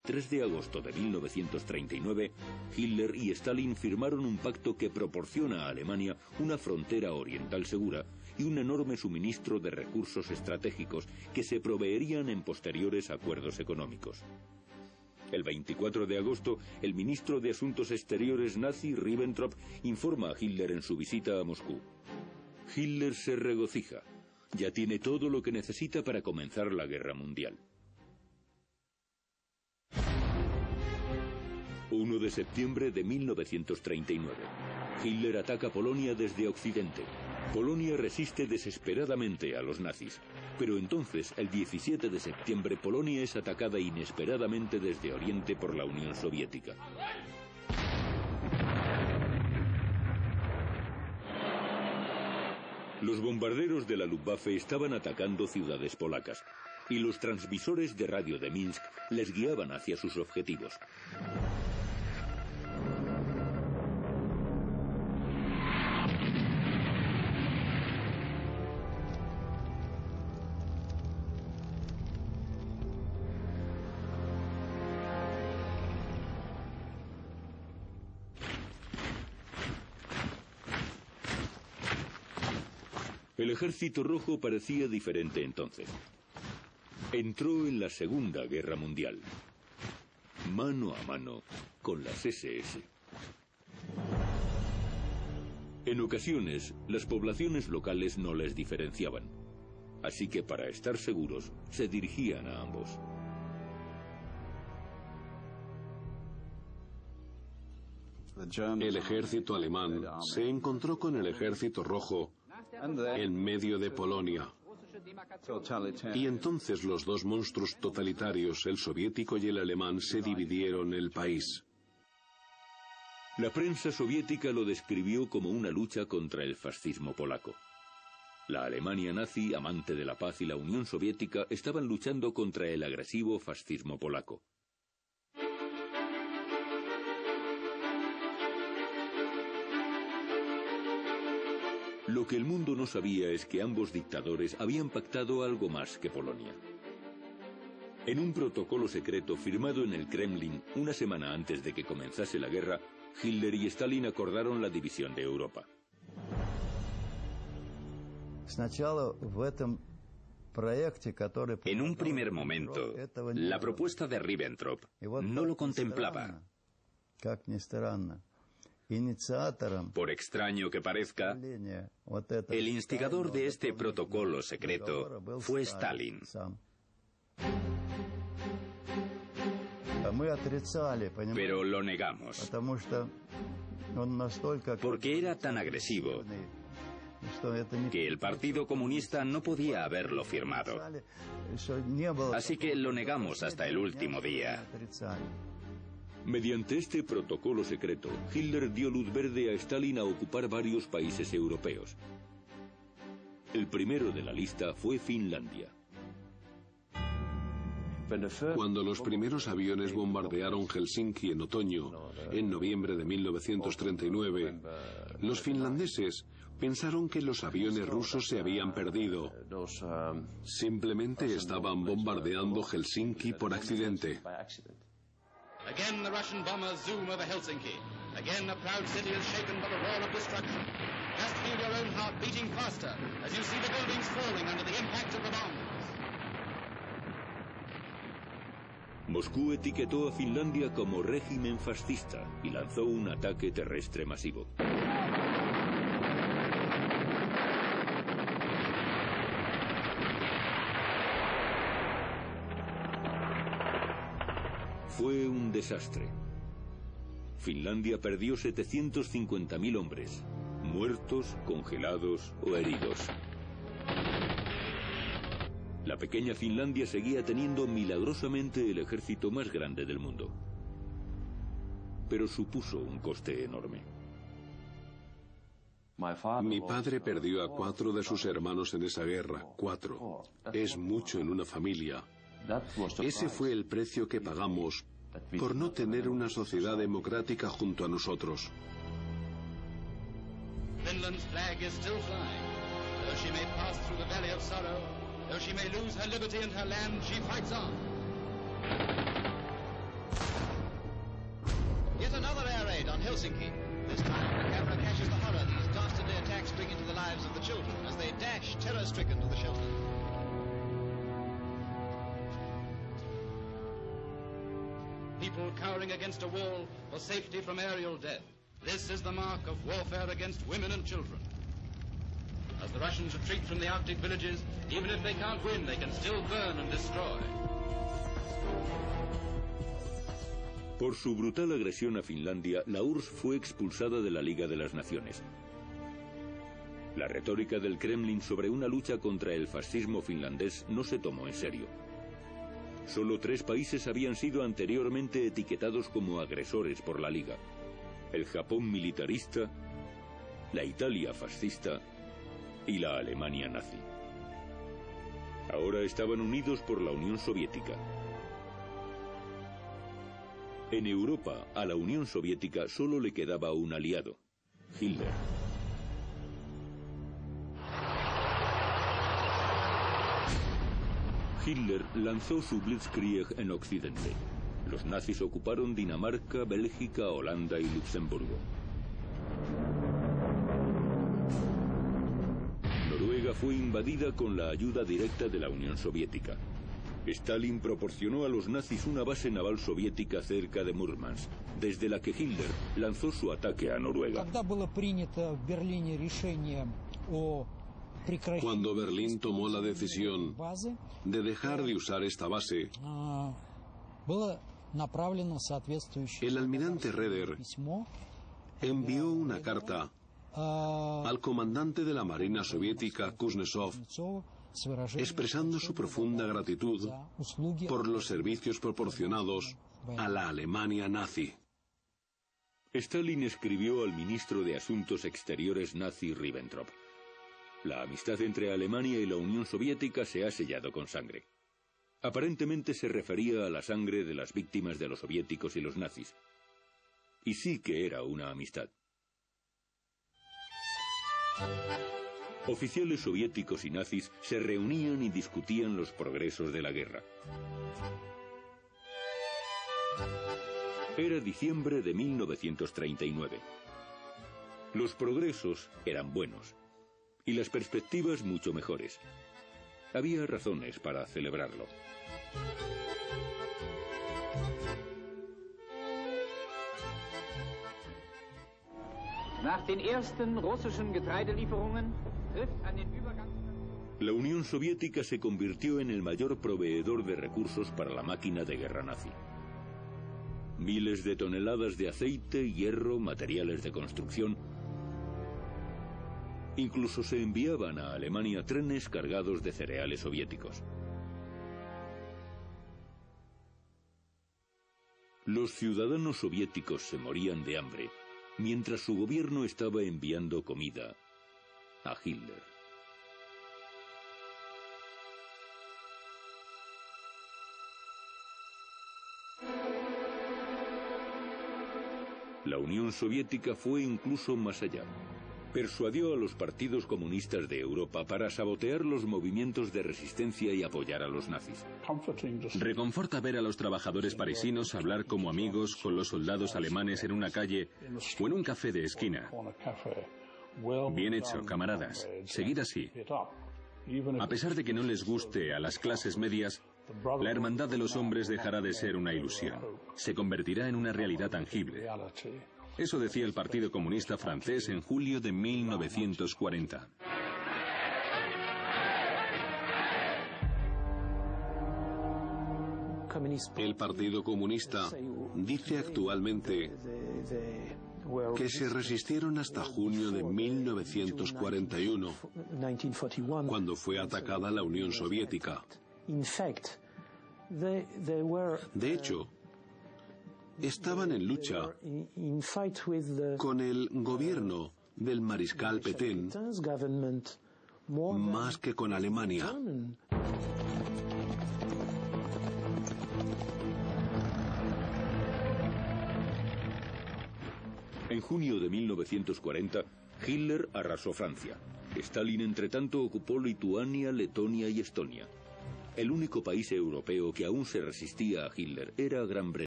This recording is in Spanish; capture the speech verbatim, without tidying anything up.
tres de agosto de mil novecientos treinta y nueve, Hitler y Stalin firmaron un pacto que proporciona a Alemania una frontera oriental segura y un enorme suministro de recursos estratégicos que se proveerían en posteriores acuerdos económicos. El veinticuatro de agosto, el ministro de Asuntos Exteriores nazi, Ribbentrop, informa a Hitler en su visita a Moscú. Hitler se regocija. Ya tiene todo lo que necesita para comenzar la guerra mundial. uno de septiembre de mil novecientos treinta y nueve. Hitler ataca Polonia desde Occidente. Polonia resiste desesperadamente a los nazis. Pero entonces, el diecisiete de septiembre, Polonia es atacada inesperadamente desde Oriente por la Unión Soviética. Los bombarderos de la Luftwaffe estaban atacando ciudades polacas, y los transmisores de radio de Minsk les guiaban hacia sus objetivos. El Ejército Rojo parecía diferente entonces. Entró en la Segunda Guerra Mundial, mano a mano con las ese ese. En ocasiones, las poblaciones locales no les diferenciaban, así que para estar seguros, se dirigían a ambos. El ejército alemán se encontró con el ejército rojo en medio de Polonia. Y entonces los dos monstruos totalitarios, el soviético y el alemán, se dividieron el país. La prensa soviética lo describió como una lucha contra el fascismo polaco. La Alemania nazi, amante de la paz, y la Unión Soviética estaban luchando contra el agresivo fascismo polaco. Lo que el mundo no sabía es que ambos dictadores habían pactado algo más que Polonia. En un protocolo secreto firmado en el Kremlin una semana antes de que comenzase la guerra, Hitler y Stalin acordaron la división de Europa. En un primer momento, la propuesta de Ribbentrop no lo contemplaba. Por extraño que parezca, el instigador de este protocolo secreto fue Stalin. Pero lo negamos, porque era tan agresivo que el Partido Comunista no podía haberlo firmado. Así que lo negamos hasta el último día. Mediante este protocolo secreto, Hitler dio luz verde a Stalin a ocupar varios países europeos. El primero de la lista fue Finlandia. Cuando los primeros aviones bombardearon Helsinki en otoño, en noviembre de mil novecientos treinta y nueve, los finlandeses pensaron que los aviones rusos se habían perdido. Simplemente estaban bombardeando Helsinki por accidente. Again the Russian bombers zoom over Helsinki. Again the proud city is shaken by the roar of destruction. Just feel your own heart beating faster as you see the buildings falling under the impact of the bombs. Moscú etiquetó a Finlandia como régimen fascista y lanzó un ataque terrestre masivo. Fue un desastre. Finlandia perdió setecientos cincuenta mil hombres, muertos, congelados o heridos. La pequeña Finlandia seguía teniendo milagrosamente el ejército más grande del mundo. Pero supuso un coste enorme. Mi padre perdió a cuatro de sus hermanos en esa guerra. Cuatro. Es mucho en una familia. Ese fue el precio que pagamos por no tener una sociedad democrática junto a nosotros. Finland's flag is still flying. Though she may pass through the valley of sorrow, though she may lose her liberty and her land, she fights on. Helsinki. This time, the camera catches the horror these dastardly attacks bring into the lives of the children as they dash terror-stricken to the shelter. People cowering against a wall for safety from aerial death. This is the mark of warfare against women and children. As the Russians retreat from the Arctic villages, even if they can't win, they can still burn and destroy. Por su brutal agresión a Finlandia, la U R S S fue expulsada de la Liga de las Naciones. La retórica del Kremlin sobre una lucha contra el fascismo finlandés no se tomó en serio. Solo tres países habían sido anteriormente etiquetados como agresores por la Liga: el Japón militarista, la Italia fascista y la Alemania nazi. Ahora estaban unidos por la Unión Soviética. En Europa, a la Unión Soviética solo le quedaba un aliado: Hitler. Hitler lanzó su Blitzkrieg en Occidente. Los nazis ocuparon Dinamarca, Bélgica, Holanda y Luxemburgo. Noruega fue invadida con la ayuda directa de la Unión Soviética. Stalin proporcionó a los nazis una base naval soviética cerca de Murmansk, desde la que Hitler lanzó su ataque a Noruega. Cuando Berlín tomó la decisión de dejar de usar esta base, el almirante Raeder envió una carta al comandante de la Marina soviética, Kuznetsov, expresando su profunda gratitud por los servicios proporcionados a la Alemania nazi. Stalin escribió al ministro de Asuntos Exteriores nazi Ribbentrop: la amistad entre Alemania y la Unión Soviética se ha sellado con sangre. Aparentemente se refería a la sangre de las víctimas de los soviéticos y los nazis. Y sí que era una amistad. Oficiales soviéticos y nazis se reunían y discutían los progresos de la guerra. Era diciembre de mil novecientos treinta y nueve. Los progresos eran buenos y las perspectivas mucho mejores. Había razones para celebrarlo. Nach den ersten russischen Getreidelieferungen griff an den Übergang. La Unión Soviética se convirtió en el mayor proveedor de recursos para la máquina de guerra nazi. Miles de toneladas de aceite, hierro, materiales de construcción. Incluso se enviaban a Alemania trenes cargados de cereales soviéticos. Los ciudadanos soviéticos se morían de hambre, mientras su gobierno estaba enviando comida a Hitler. La Unión Soviética fue incluso más allá. Persuadió a los partidos comunistas de Europa para sabotear los movimientos de resistencia y apoyar a los nazis. Reconforta ver a los trabajadores parisinos hablar como amigos con los soldados alemanes en una calle o en un café de esquina. Bien hecho, camaradas. Seguid así. A pesar de que no les guste a las clases medias, la hermandad de los hombres dejará de ser una ilusión. Se convertirá en una realidad tangible. Eso decía el Partido Comunista francés en julio de mil novecientos cuarenta. El Partido Comunista dice actualmente que se resistieron hasta junio de mil novecientos cuarenta y uno, cuando fue atacada la Unión Soviética. De hecho, estaban en lucha con el gobierno del mariscal Petain más que con Alemania. En junio de mil novecientos cuarenta, Hitler arrasó Francia. Stalin, entretanto, ocupó Lituania, Letonia y Estonia. El único país europeo que aún se resistía a Hitler era Gran Bretaña.